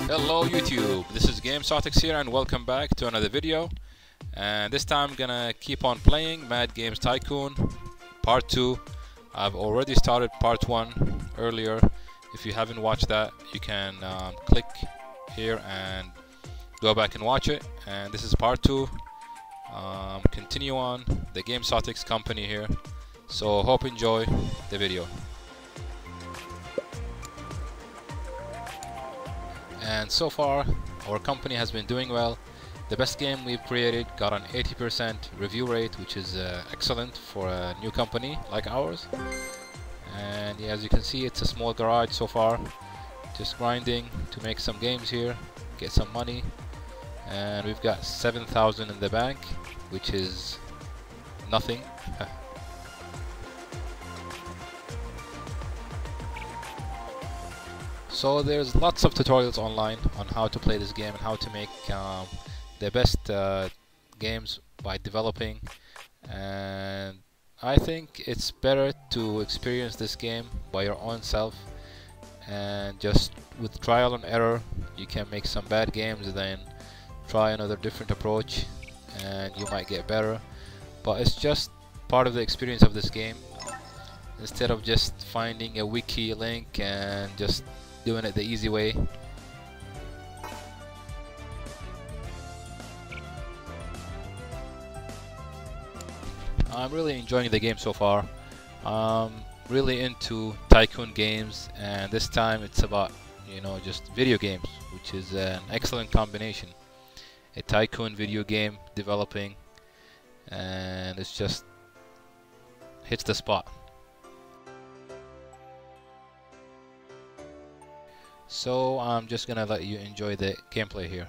Hello YouTube, this is GameSotics here and welcome back to another video. And this time I'm gonna keep on playing Mad Games Tycoon Part 2. I've already started Part 1 earlier. If you haven't watched that, you can click here and go back and watch it. And this is Part 2. Continue on the GameSotics company here. So hope you enjoy the video. And so far our company has been doing well. The best game we've created got an 80% review rate, which is excellent for a new company like ours. And yeah, as you can see, it's a small garage so far, just grinding to make some games here, get some money. And we've got 7,000 in the bank, which is nothing. So there's lots of tutorials online on how to play this game and how to make the best games by developing, and I think it's better to experience this game by your own self, and just with trial and error you can make some bad games and then try another different approach and you might get better. But it's just part of the experience of this game, instead of just finding a wiki link and just doing it the easy way. I'm really enjoying the game so far. I'm really into tycoon games, and this time it's about, just video games, which is an excellent combination. A tycoon video game developing, and it's just hits the spot. So I'm just gonna let you enjoy the gameplay here.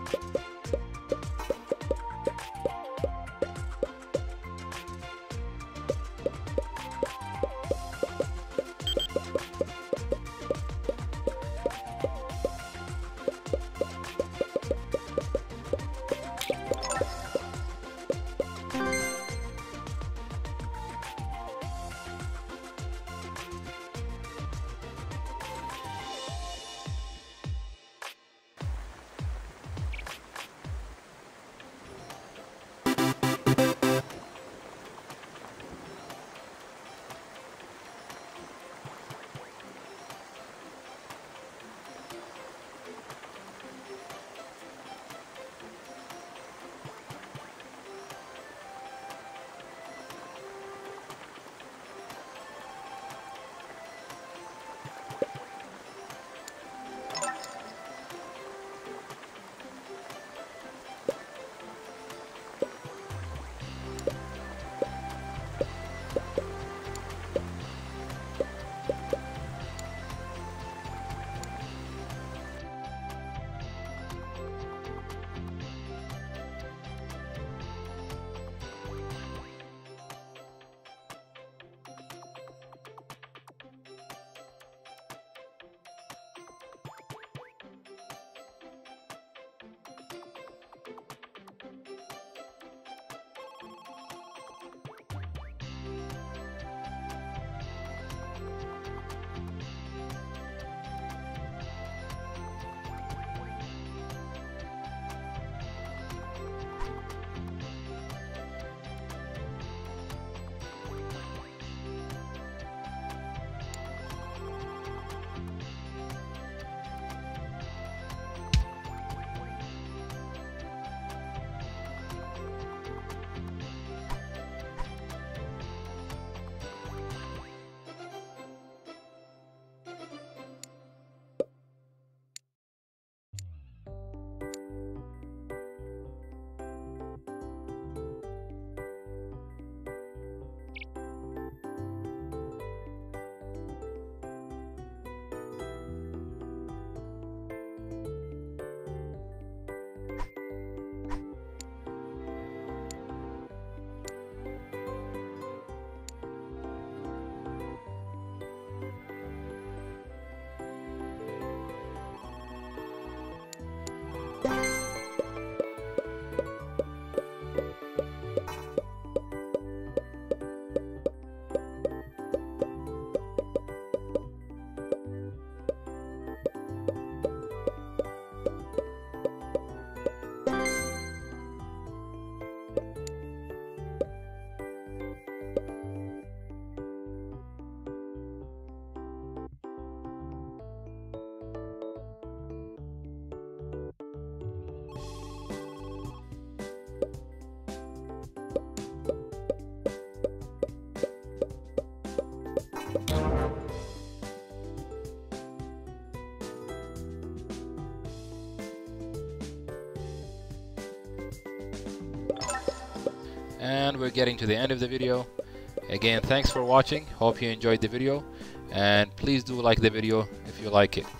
And we're getting to the end of the video. Again, thanks for watching. Hope you enjoyed the video, and please do like the video if you like it.